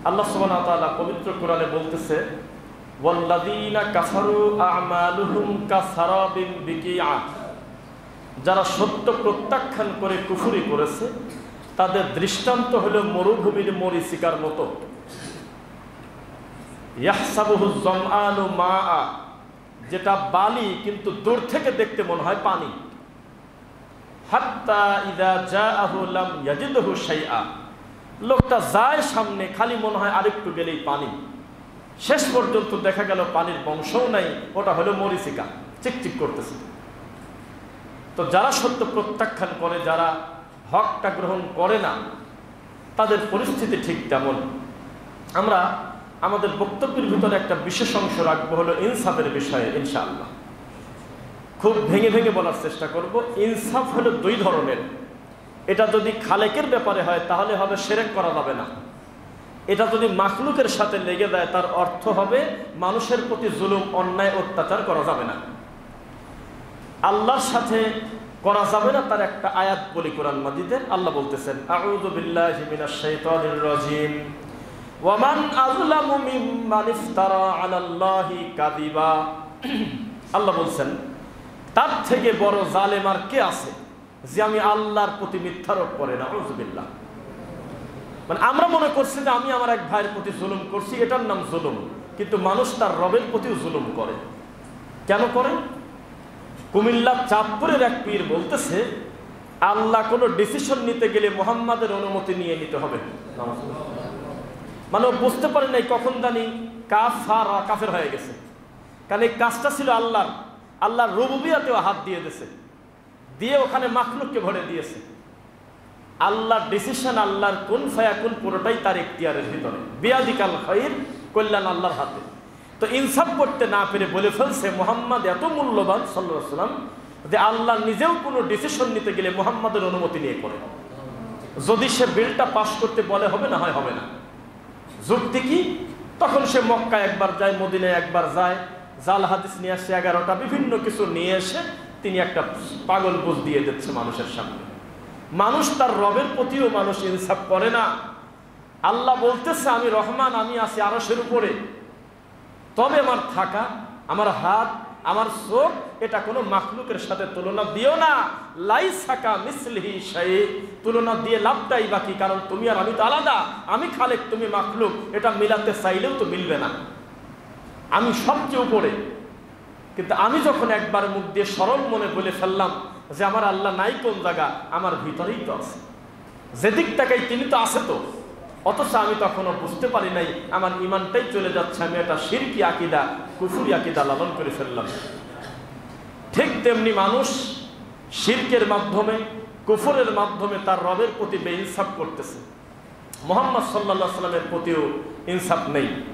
আল্লাহ সুবহানাহু ওয়া তাআলা পবিত্র কোরআনে বলতেছে, ওয়াল্লাযীনা কাফারু আ'মালুহুম কাসারাবিন বিকিআ, যারা সত্য প্রত্যাখ্যান করে কুফরি করেছে তাদের দৃষ্টান্ত হলো মরুভূমির মরীচিকার মতো। ইয়াহসাবুহু যামআনু মাআ, যেটা বালি কিন্তু দূর থেকে দেখতে মনে হয় পানি। হাত্তা ইযা জাআহু লাম ইয়াজিদহু শাইআ, লোকটা যায় সামনে, খালি মনে হয় আরেকটু গেলেই পানি। শেষ পর্যন্ত দেখা গেল পানির বংশও নাই, ওটা হলো মরীচিকা, চিকচিক করতেছে। তো যারা সত্য প্রত্যাখ্যান করে, যারা হকটা গ্রহণ করে না, তাদের পরিস্থিতি ঠিক তেমন। আমরা আমাদের বক্তব্যের ভিতরে একটা বিশেষ অংশ রাখবো, হলো ইনসাফের বিষয়ে ইনশাআল্লাহ। খুব ভেঙে ভেঙে বলার চেষ্টা করব। ইনসাফ হলো দুই ধরনের। এটা যদি খালেকের ব্যাপারে হয় তাহলে হবে শিরক করা যাবে না। এটা যদি মাখলুকের সাথে লেগে যায় তার অর্থ হবে মানুষের প্রতি জুলুম, অন্যায়, অত্যাচার করা যাবে না। আল্লাহর সাথে করা যাবে না তার একটা আয়াত বলি কোরআন মাজিদে। আল্লাহ বলতেছেন, আউযু বিল্লাহি মিনাশ শাইতানির রাজিম, ওয়া মান আযলামু মিম্মান ইফতারা আলাল্লাহি কাযিবা। আল্লাহ বলছেন, তার থেকে বড় জালেম আর কে আছে যে আমি আল্লাহর প্রতি মিথ্যারোপ করে না। আউযু বিল্লাহ। মানে আমরা মনে করছি যে আমি আমার এক ভাইয়ের প্রতি জুলুম করছি, এটার নাম জুলুম, কিন্তু মানুষ তার রবের প্রতিও জুলুম করে। কেন করে? কুমিল্লার চাঁদপুরের এক পীর বলতেছে, আল্লাহ কোনো ডিসিশন নিতে গেলে মুহাম্মাদের অনুমতি নিয়ে নিতে হবে। মানে বুঝতে পারে নাই কখন জানি কাফের হয়ে গেছে, কারণ এই কাজটা ছিল আল্লাহর। আল্লাহর রুবুবিয়াতেও হাত দিয়ে দিয়েছে, দিয়ে ওখানে মাখলুককে ভরে দিয়েছে। আল্লাহর ডিসিশন, আল্লাহর কুন ফায়াকুন পুরোটাই তার ইখতিয়ারের ভিতরে। বিয়াদিকাল খায়র, কল্যাণ আল্লাহর হাতে। তো ইনসাফ করতে না পেরে বলে ফেলছে মুহাম্মদ এত মূল্যবান সাল্লাল্লাহু আলাইহি ওয়াসাল্লাম যে আল্লাহ নিজেও কোনো ডিসিশন নিতে গেলে মুহাম্মাদের অনুমতি নিয়ে করে। যদি সে বিলটা পাস করতে বলে হবে না হয় হবে না। যুক্তি কি? তখন সে মক্কায় একবার যায়, মদিনায় একবার যায়, জাল হাদিস নিয়ে আসছে 11টা, বিভিন্ন কিছু নিয়ে এসে তিনি একটা পাগল বুঝ দিয়ে দিচ্ছে মানুষের সামনে। মানুষ তার রবের প্রতিও মানুষ ইনসাফ করে না। আল্লাহ বলতেছে, আমি রহমান, আমি আছি আরশের উপরে, তবে আমার থাকা, আমার হাত, আমার চোখ, এটা কোনো মাখলুকের সাথে তুলনা দিও না। লাইসা কামিসলিহি শাই, তুলনা দিয়ে লাভটাই বাকি, কারণ তুমি আর আমি তো আলাদা। আমি খালেক, তুমি মাখলুক, এটা মিলাতে চাইলেও তো মিলবে না। আমি সবচেয়ে উপরে, কিন্তু আমি যখন একবার মুখ দিয়ে সরল মনে বলে ফেললাম যে আমার আল্লাহ নাই কোন জায়গা, আমার ভিতরেই তো আছে, যেদিক তাকাই তিনি তো আছে তো, অথচ আমি তখনও বুঝতে পারি নাই, আমার ইমানটাই চলে যাচ্ছে, আমি একটা শিরকি আকীদা, কুফরি আকীদা লালন করে ফেললাম। ঠিক তেমনি মানুষ শিরকের মাধ্যমে, কুফরের মাধ্যমে তার রবের প্রতি বেইনসাফ করতেছে। মুহাম্মদ সাল্লাল্লাহু আলাইহি ওয়াসাল্লামের প্রতিও ইনসাফ নেই।